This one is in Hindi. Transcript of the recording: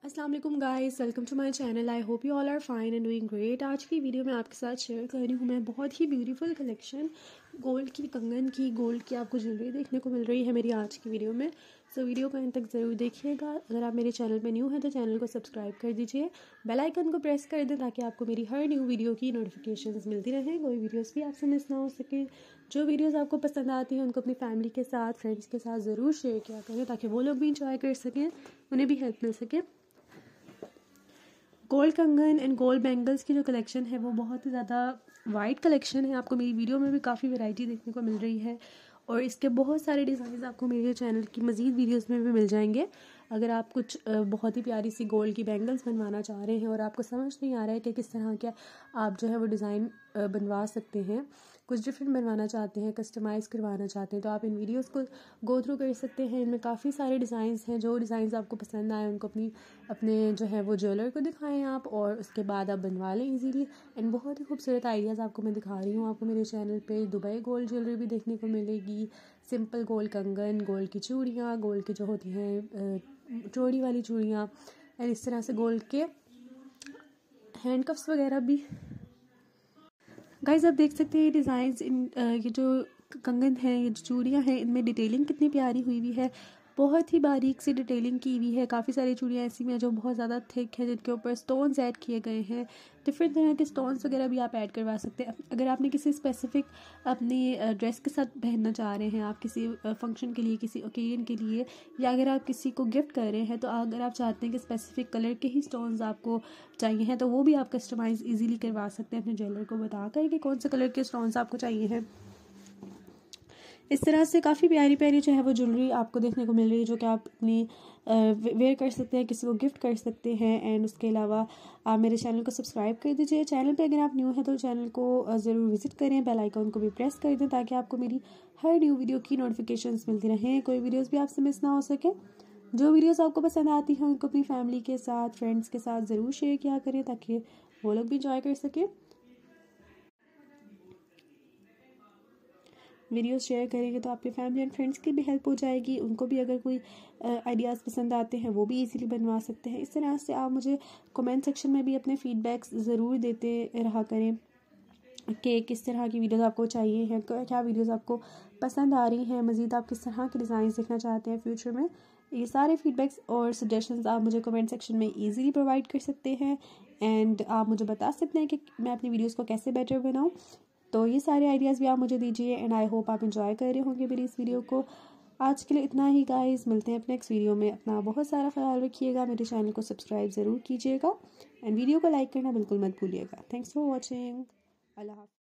अस्सलाम वालेकुम guys, welcome to my channel. I hope you all are fine and doing great. आज की वीडियो में आपके साथ शेयर कर रही हूँ मैं बहुत ही ब्यूटीफुल कलेक्शन गोल्ड की, कंगन की, गोल्ड की आपको ज्वेलरी देखने को मिल रही है मेरी आज की वीडियो में। सो वीडियो को अंत तक ज़रूर देखिएगा। अगर आप मेरे चैनल पे न्यू हैं तो चैनल को सब्सक्राइब कर दीजिए, बेल आइकन को प्रेस कर दें ताकि आपको मेरी हर न्यू वीडियो की नोटिफिकेशंस मिलती रहें, कोई वीडियोस भी आपसे मिस ना हो सके। जो वीडियोस आपको पसंद आती हैं उनको अपनी फैमिली के साथ, फ्रेंड्स के साथ ज़रूर शेयर किया करें ताकि वो लोग भी इंजॉय कर सकें, उन्हें भी हेल्प मिल सके। गोल्ड कंगन एंड गोल्ड बैंगल्स की जो कलेक्शन है वो बहुत ही ज़्यादा वाइड कलेक्शन है। आपको मेरी वीडियो में भी काफ़ी वैरायटी देखने को मिल रही है और इसके बहुत सारे डिज़ाइन आपको मेरे चैनल की मज़ीद वीडियोस में भी मिल जाएंगे। अगर आप कुछ बहुत ही प्यारी सी गोल्ड की बैंगल्स बनवाना चाह रहे हैं और आपको समझ नहीं आ रहा है कि किस तरह का आप जो है वो डिज़ाइन बनवा सकते हैं, कुछ डिफरेंट बनवाना चाहते हैं, कस्टमाइज़ करवाना चाहते हैं, तो आप इन वीडियोस को गो थ्रू कर सकते हैं। इनमें काफ़ी सारे डिज़ाइंस हैं। जो डिज़ाइंस आपको पसंद आए उनको अपने जो है वो ज्वेलर को दिखाएं आप, और उसके बाद आप बनवा लें इजीली। एंड बहुत ही खूबसूरत आइडियाज़ आपको मैं दिखा रही हूँ। आपको मेरे चैनल पे दुबई गोल्ड ज्वेलरी भी देखने को मिलेगी, सिंपल गोल्ड कंगन, गोल्ड की चूड़ियाँ, गोल्ड की जो होती हैं चौड़ी वाली चूड़ियाँ, एंड इस तरह से गोल्ड के हैंडकफ्स वगैरह भी। गाइस आप देख सकते हैं ये डिज़ाइंस, ये जो कंगन है, ये जो चूड़ियाँ हैं, इनमें डिटेलिंग कितनी प्यारी हुई हुई है। बहुत ही बारीक सी डिटेलिंग की हुई है। काफ़ी सारी चूड़ियाँ ऐसी में जो बहुत ज़्यादा थिक है, जिनके ऊपर स्टोन्स ऐड किए गए हैं। डिफरेंट तरह के स्टोन्स वगैरह भी आप ऐड करवा सकते हैं। अगर आपने किसी स्पेसिफिक अपनी ड्रेस के साथ पहनना चाह रहे हैं, आप किसी फंक्शन के लिए, किसी ओकेजन के लिए, या अगर आप किसी को गिफ्ट कर रहे हैं, तो अगर आप चाहते हैं कि स्पेसिफिक कलर के ही स्टोन्स आपको चाहिए हैं, तो वो भी आप कस्टमाइज़ ईजिली करवा सकते हैं अपने ज्वेलर को बताकर कि कौन से कलर के स्टोन्स आपको चाहिए हैं। इस तरह से काफ़ी प्यारी प्यारी जो है वो ज्वेलरी आपको देखने को मिल रही है, जो कि आप अपनी वेयर कर सकते हैं, किसी को गिफ्ट कर सकते हैं। एंड उसके अलावा आप मेरे चैनल को सब्सक्राइब कर दीजिए। चैनल पे अगर आप न्यू हैं तो चैनल को ज़रूर विजिट करें, बेल आइकन को भी प्रेस कर दें ताकि आपको मेरी हर न्यू वीडियो की नोटिफिकेशंस मिलती रहें, कोई वीडियोज़ भी आपसे मिस ना हो सके। जो वीडियोज़ आपको पसंद आती हैं उनको अपनी फैमिली के साथ, फ्रेंड्स के साथ ज़रूर शेयर किया करें ताकि वो लोग भी इंजॉय कर सकें। वीडियोस शेयर करेंगे तो आपके फैमिली एंड फ्रेंड्स की भी हेल्प हो जाएगी, उनको भी अगर कोई आइडियाज़ पसंद आते हैं वो भी इजीली बनवा सकते हैं। इस तरह से आप मुझे कमेंट सेक्शन में भी अपने फीडबैक्स ज़रूर देते रहा करें कि किस तरह की वीडियोस आपको चाहिए हैं, क्या वीडियोस आपको पसंद आ रही हैं, मज़ीद आप किस तरह के डिज़ाइन देखना चाहते हैं फ्यूचर में। ये सारे फीडबैक्स और सजेशंस आप मुझे कमेंट सेक्शन में ईज़िली प्रोवाइड कर सकते हैं। एंड आप मुझे बता सकते हैं कि मैं अपनी वीडियोस को कैसे बेटर बनाऊं। तो ये सारे आइडियाज़ भी आप मुझे दीजिए एंड आई होप आप इंजॉय कर रहे होंगे मेरी इस वीडियो को। आज के लिए इतना ही गाइस, मिलते हैं अपने नेक्स्ट वीडियो में। अपना बहुत सारा ख्याल रखिएगा, मेरे चैनल को सब्सक्राइब ज़रूर कीजिएगा एंड वीडियो को लाइक करना बिल्कुल मत भूलिएगा। Thanks for watching. अल्लाह हाफ़िज़।